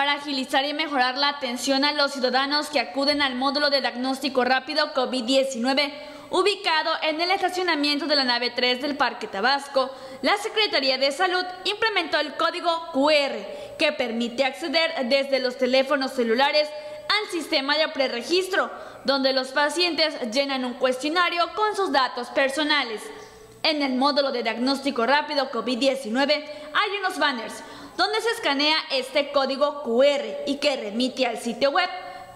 para agilizar y mejorar la atención a los ciudadanos que acuden al módulo de diagnóstico rápido COVID-19 ubicado en el estacionamiento de la nave 3 del Parque Tabasco. La Secretaría de Salud implementó el código QR que permite acceder desde los teléfonos celulares al sistema de preregistro, donde los pacientes llenan un cuestionario con sus datos personales. En el módulo de diagnóstico rápido COVID-19 hay unos banners donde se escanea este código QR y que remite al sitio web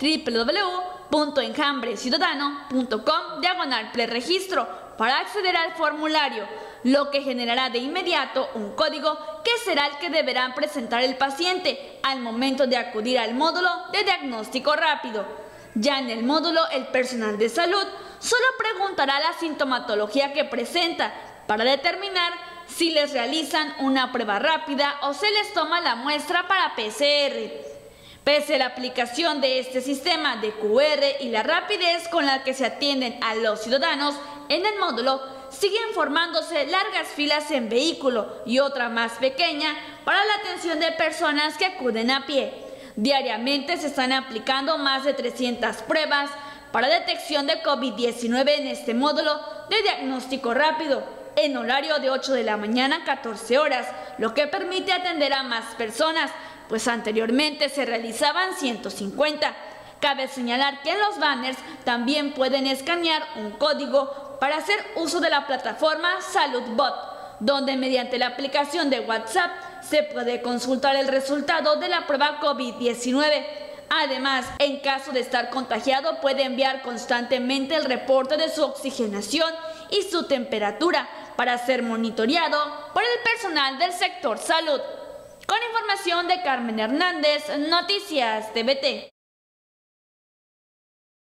www.enjambreciudadano.com/preregistro para acceder al formulario, lo que generará de inmediato un código que será el que deberán presentar el paciente al momento de acudir al módulo de diagnóstico rápido. Ya en el módulo, el personal de salud solo preguntará la sintomatología que presenta para determinar si les realizan una prueba rápida o se les toma la muestra para PCR. Pese a la aplicación de este sistema de QR y la rapidez con la que se atienden a los ciudadanos en el módulo, siguen formándose largas filas en vehículo y otra más pequeña para la atención de personas que acuden a pie. Diariamente se están aplicando más de 300 pruebas para detección de COVID-19 en este módulo de diagnóstico rápido, en horario de 8 de la mañana a 14 horas, lo que permite atender a más personas, pues anteriormente se realizaban 150. Cabe señalar que en los banners también pueden escanear un código para hacer uso de la plataforma SaludBot, donde mediante la aplicación de WhatsApp se puede consultar el resultado de la prueba COVID-19. Además, en caso de estar contagiado, puede enviar constantemente el reporte de su oxigenación y su temperatura para ser monitoreado por el personal del sector salud. Con información de Carmen Hernández, Noticias TVT.